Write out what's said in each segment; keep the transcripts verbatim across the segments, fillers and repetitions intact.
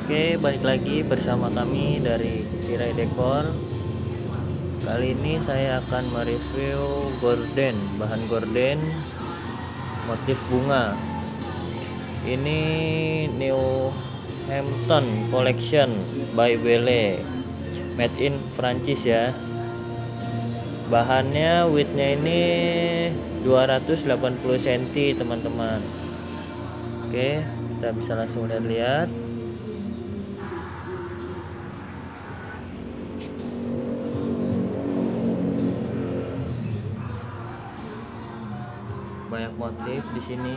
Oke, balik lagi bersama kami dari Tirai Dekor. Kali ini saya akan mereview gorden, bahan gorden motif bunga. Ini New Hampton Collection by Belle, made in Prancis ya. Bahannya widthnya ini dua ratus delapan puluh sentimeter teman-teman. Oke, kita bisa langsung lihat-lihat. Banyak motif di sini.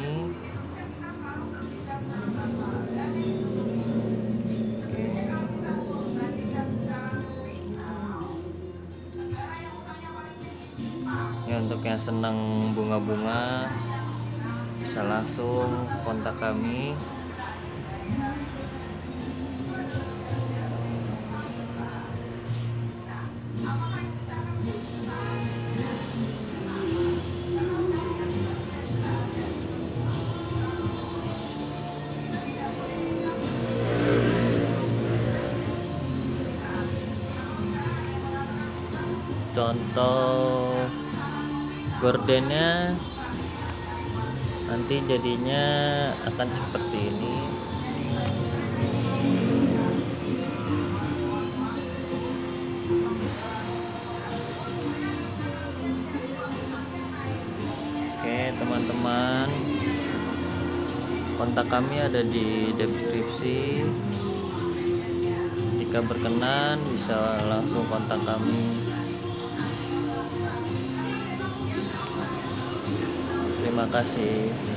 Ya, untuk yang senang bunga-bunga bisa langsung kontak kami. Contoh gordennya nanti jadinya akan seperti ini. Oke teman-teman, kontak kami ada di deskripsi. Jika berkenan bisa langsung kontak kami. Terima kasih.